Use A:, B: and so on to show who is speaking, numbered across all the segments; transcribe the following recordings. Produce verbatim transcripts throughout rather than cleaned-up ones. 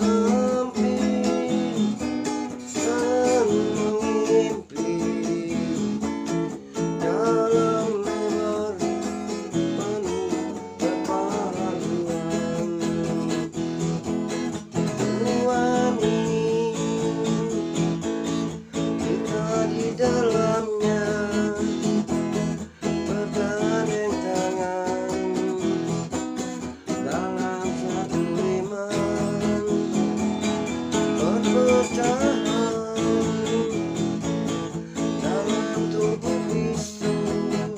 A: sempit dan mengimpi dalam lebar penuh kepaluan. Rohani kita di dalamnya bergandeng tangan dalam satu iman perpecahan dalam tubuh Kristus,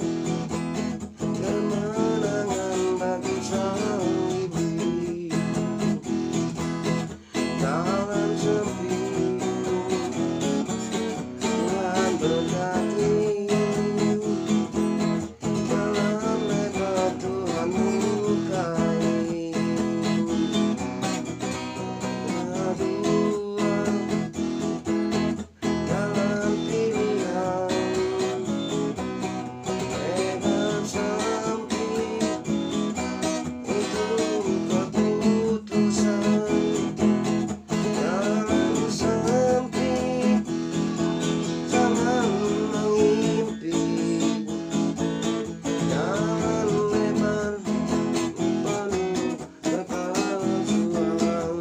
A: kemenangan bagi sang ibu dalam sempit Tuhan berkati, dalam lebar Tuhan menyukai. Kedua dalam pilihan lebar sempit itu keputusan. Dalam sempit jangan mengimpi, jalan lebar penuh kepalsuan.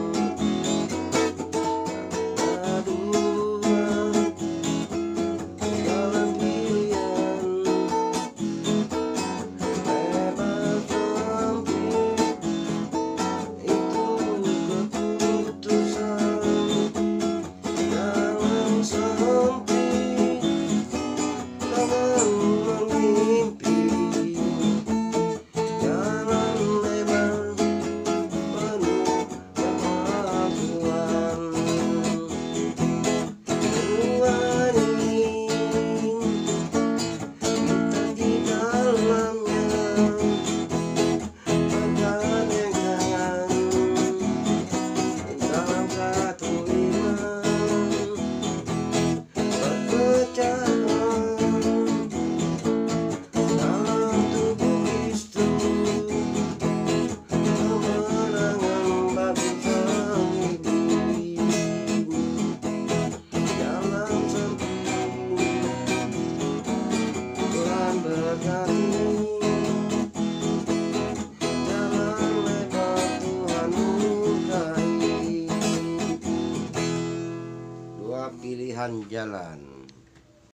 A: Kedua dalam pilihan lebar sempit itu keputusan. Dalam sempit jangan mengimpi, jalan lebar penuh kepalsuan. Rohani kita di dalamnya bergandeng tangan dalam satu iman perpecahan dalam tubuh Kristus, kemenangan bagi sang ibu dalam sempit Tuhan berkati, dalam lebar Tuhan menyukai. Dua pilihan jalan.